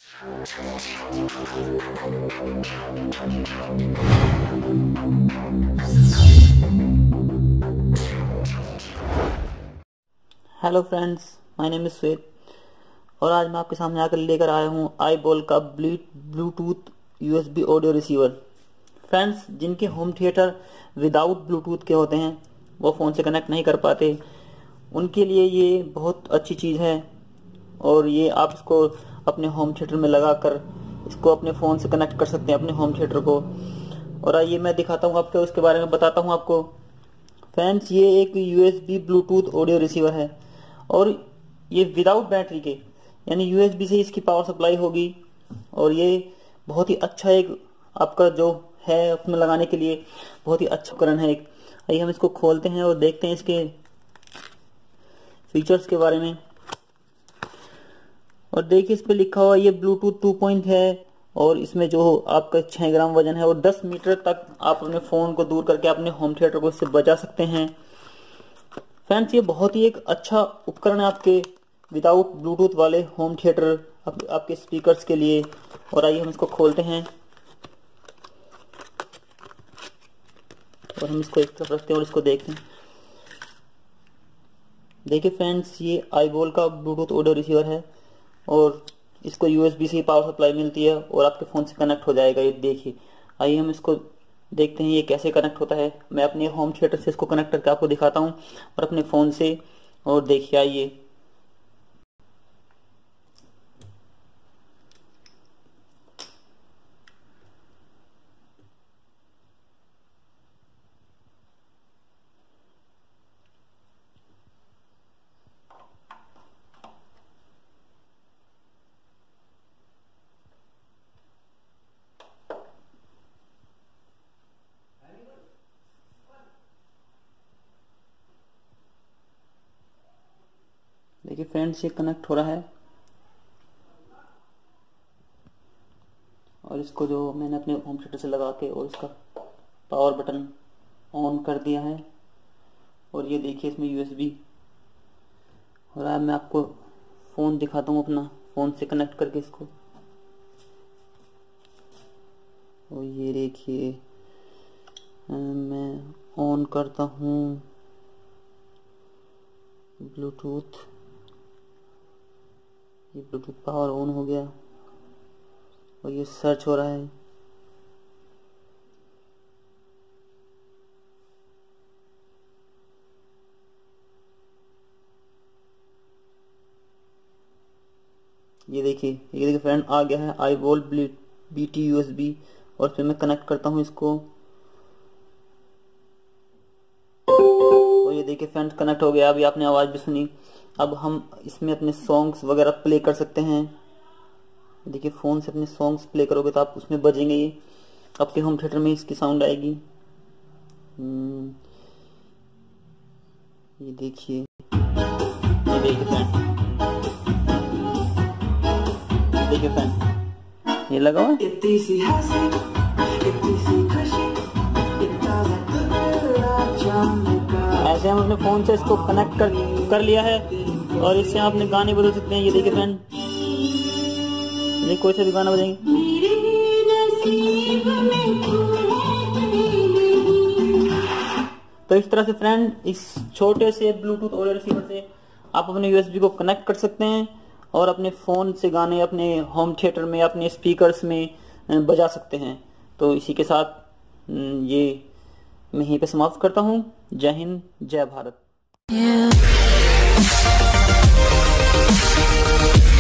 Hello friends, my name is Shwet और आज मैं आपके सामने आकर लेकर आया हूँ आईबॉल का Bluetooth USB audio receiver. Friends, जिनके होम थिएटर विदाउट ब्लूटूथ के होते हैं, वो फ़ोन से कनेक्ट नहीं कर पाते, उनके लिए ये बहुत अच्छी चीज़ है। और ये आप इसको अपने होम थिएटर में लगाकर इसको अपने फ़ोन से कनेक्ट कर सकते हैं अपने होम थिएटर को। और आइए मैं दिखाता हूँ आपको, उसके बारे में बताता हूँ आपको। फ्रेंड्स, ये एक यूएसबी ब्लूटूथ ऑडियो रिसीवर है और ये विदाउट बैटरी के, यानी यूएसबी से इसकी पावर सप्लाई होगी। और ये बहुत ही अच्छा एक आपका जो है उसमें लगाने के लिए बहुत ही अच्छा उपकरण है एक। आइए हम इसको खोलते हैं और देखते हैं इसके फीचर्स के बारे में। और देखिए इस पे लिखा हुआ ये ब्लूटूथ 2 है और इसमें जो आपका 6 ग्राम वजन है और 10 मीटर तक आप अपने फ़ोन को दूर करके अपने होम थिएटर को इससे बजा सकते हैं। फ्रेंड्स, ये बहुत ही एक अच्छा उपकरण है आपके विदाउट ब्लूटूथ वाले होम थिएटर आपके स्पीकर्स के लिए। और आइए हम इसको खोलते हैं और हम इसको एक तरफ रखते हैं और इसको देखते हैं। देखिए फ्रेंड्स, ये आईबॉल का ब्लूटूथ ऑडियो रिसीवर है और इसको यूएसबी से पावर सप्लाई मिलती है और आपके फ़ोन से कनेक्ट हो जाएगा। ये देखिए, आइए हम इसको देखते हैं ये कैसे कनेक्ट होता है। मैं अपने होम थिएटर से इसको कनेक्ट करके आपको दिखाता हूँ और अपने फ़ोन से। और देखिए, आइए देखिए फ्रेंड्स, ये कनेक्ट हो रहा है और इसको जो मैंने अपने होम थिएटर से लगा के और इसका पावर बटन ऑन कर दिया है। और ये देखिए इसमें यूएसबी। और अब मैं आपको फ़ोन दिखाता हूँ अपना, फ़ोन से कनेक्ट करके इसको। और ये देखिए मैं ऑन करता हूँ ब्लूटूथ। ये ब्लूटूथ पावर ऑन हो गया और ये सर्च हो रहा है। ये देखिए फ्रेंड, आ गया है आईबॉल बीटी यूएसबी। और फिर मैं कनेक्ट करता हूँ इसको और ये देखिए फ्रेंड, कनेक्ट हो गया। अभी आपने आवाज़ भी सुनी। अब हम इसमें अपने सॉन्ग्स वगैरह प्ले कर सकते हैं। देखिए, फ़ोन से अपने सॉन्ग्स प्ले करोगे तो आप उसमें बजेंगे, ये आपके होम थिएटर में इसकी साउंड आएगी। ये देखिए फ्रेंड, ये लगा हुआ। ऐसे हम अपने फ़ोन से इसको कनेक्ट कर लिया है और इससे आप अपने गाने बदल सकते हैं। ये देखिए फ्रेंड, ये कोई सा भी गाना बजाएंगे। तो इस तरह से फ्रेंड, इस छोटे से ब्लूटूथ ऑडियो रिसीवर से आप अपने यूएसबी को कनेक्ट कर सकते हैं और अपने फ़ोन से गाने अपने होम थिएटर में अपने स्पीकर्स में बजा सकते हैं। तो इसी के साथ ये मैं यहीं पे समाप्त करता हूँ। जय हिंद, जय भारत।